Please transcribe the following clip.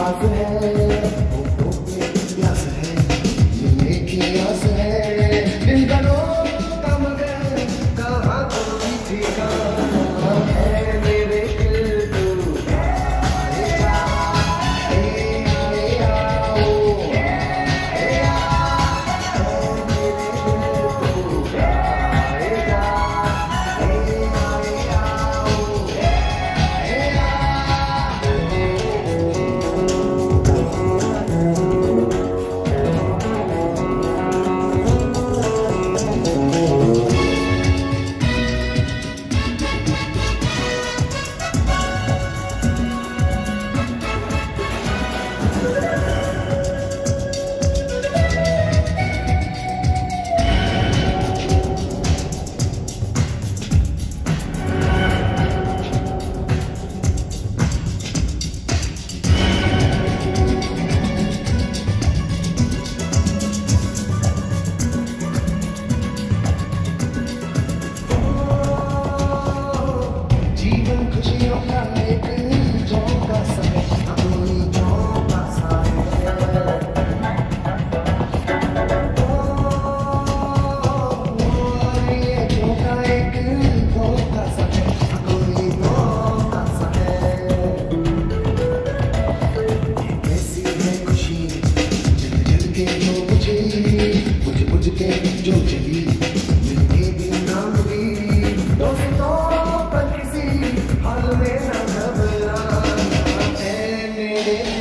आस है, होठों पे प्यास है, मिलने की आस है। इन दिनों का मगर कहाँ कोई ठिकाना है मेरे दिल को। आए जा, आए आओ, आए आ, मेरे दिल को। आए जा, आए आओ, आए जीवन खुशियों का एक झोंका सा है, कोई झोंका सा है। ये झोंका एक झोंका सा है, कोई झोंका सा है। कैसी है खुशी जल जल के जो बुझी, बुझ बुझ के जो जली, मिलके भी ना मिली। दोस्तों पर किसी हाल में न घबराना है मेरे